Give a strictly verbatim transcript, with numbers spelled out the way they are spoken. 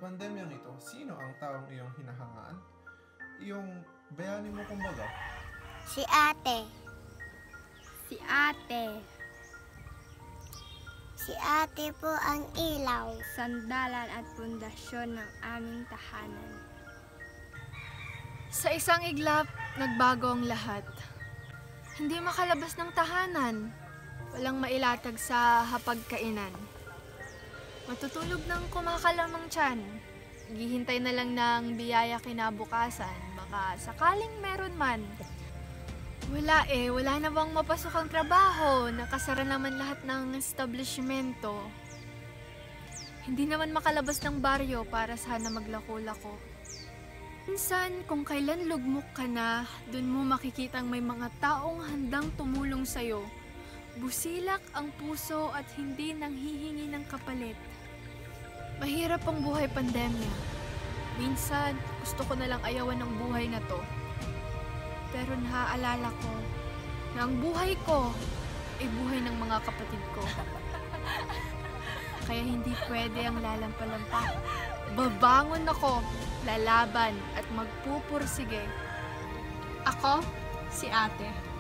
pandemyang ito, sino ang taong iyong hinahangaan? Iyong bayani mo kumbaga? Si ate. Si ate. Si ate po ang ilaw. Sandalan at pundasyon ng aming tahanan. Sa isang iglap, nagbago ang lahat. Hindi makalabas ng tahanan. Walang mailatag sa hapagkainan. Matutulog ng kumakalamang tiyan. Gihintay na lang ng biyaya kinabukasan. Baka sakaling meron man. Wala eh, wala na bang mapasok ang trabaho? Nakasara naman lahat ng establishmento. Hindi naman makalabas ng baryo para sana maglako-lako. Minsan, kung kailan lugmok ka na, dun mo makikitang may mga taong handang tumulong sa'yo. Busilak ang puso at hindi nanghihingi ng kapalit. Mahirap ang buhay pandemya. Minsan, gusto ko na lang ayawan ng buhay na to. Pero naaalala ko na ang buhay ko ay buhay ng mga kapatid ko. Kaya hindi pwede ang lalampa-lampa. Babangon ako, lalaban at magpupursige. Ako, si ate.